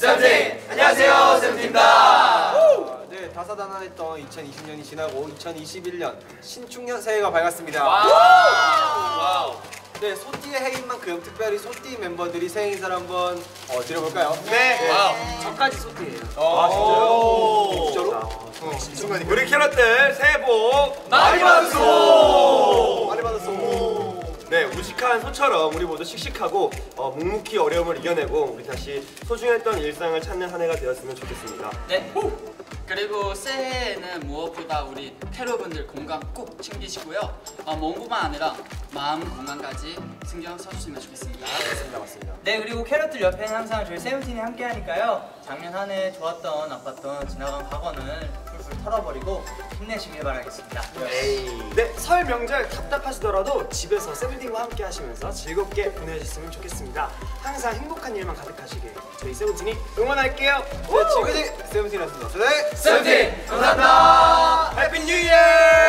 세븐틴! 안녕하세요, 세븐틴입니다. 네, 다사다난했던 2020년이 지나고 2021년 신축년 새해가 밝았습니다. 와우! 네, 소띠의 해인 만큼 특별히 소띠 멤버들이 새해 인사를 한번 드려볼까요? 네. 와우. 저까지 소띠예요. 진짜로? 진짜로? 우리 캐럿들 새해 복 많이 받았어! 많이 받았어. 네, 우직한 소처럼 우리 모두 씩씩하고 묵묵히 어려움을 이겨내고 우리 다시 소중했던 일상을 찾는 한 해가 되었으면 좋겠습니다. 네. 그리고 새해에는 무엇보다 우리 캐럿분들 건강 꼭 챙기시고요. 몸뿐만 아니라 마음 건강까지 신경 써주시면 좋겠습니다. 맞습니다. 네, 그리고 캐럿들 옆에는 항상 저희 세븐틴이 함께 하니까요. 작년 한 해 좋았던 나빴던 지나간 과거는 풀풀 털어버리고 힘내시길 바라겠습니다. 네, 설 명절 답답하시더라도 집에서 세븐틴과 함께 하시면서 즐겁게 보내주셨으면 좋겠습니다. 항상 행복한 일만 가득하시길 저희 세븐틴이 응원할게요. 네, 지금까지 세븐틴이었습니다. 네, 세븐틴 감사합니다. 해피 뉴 이어!